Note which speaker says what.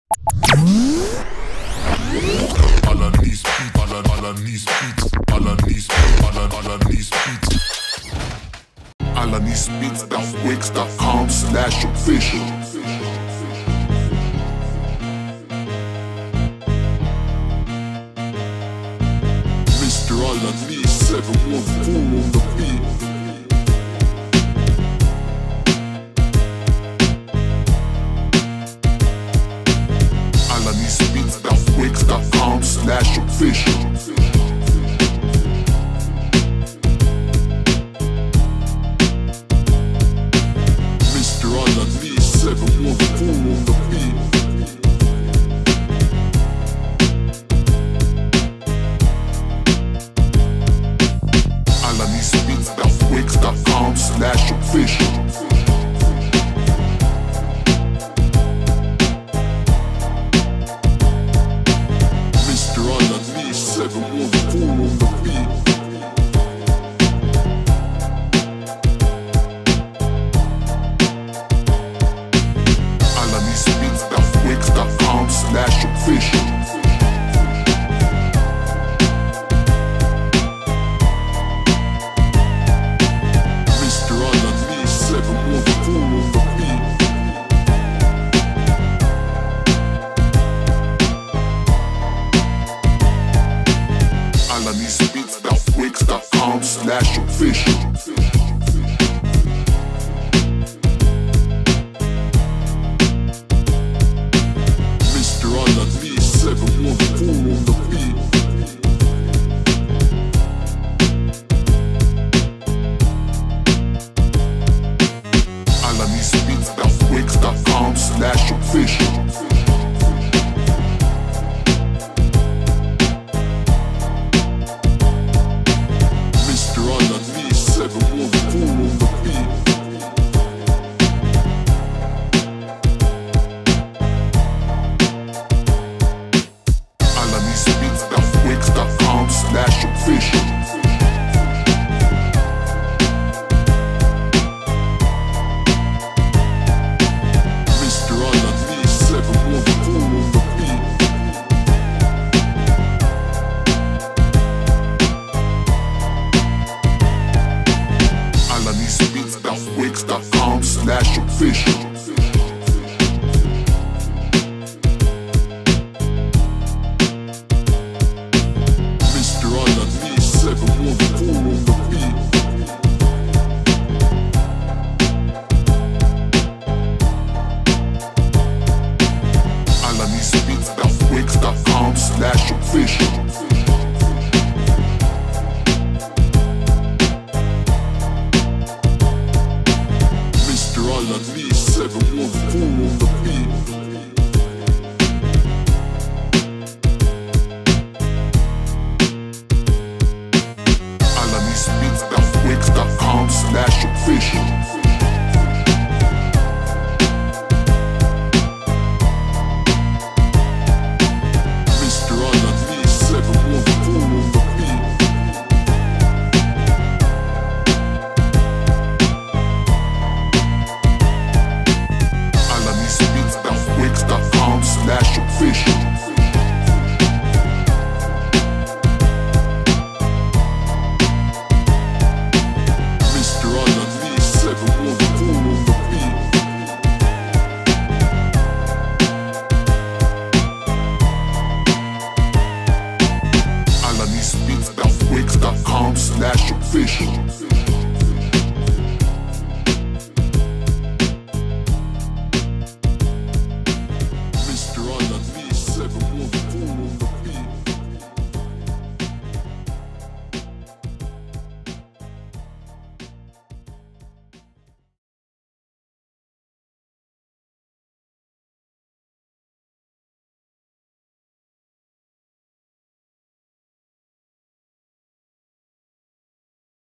Speaker 1: Alaniz Beatz, Alaniz Beatz, Alaniz Beatz. AlanizBeatz.wix.com/official. Mr. Alaniz 714 on the beat. AlanizBeatz.wix.com/official. Mr. Alaniz 714 on the beat. AlanizBeatz.wix.com/official. Mr. Alaniz 714 on the beat. AlanizBeatz.wix.com/official. Mr. Alaniz 714 on the beat. AlanizBeatz.wix.com/official. Mr. Alaniz 714 on the beat. AlanizBeatz.wix.com/official. Mr. Alaniz 714 on the beat. AlanizBeatz.wix.com/official. Mr. Alaniz 714 on the beat. AlanizBeatz.wix.com/official. Mr. Alaniz 714 on the beat. AlanizBeatz.wix.com/official.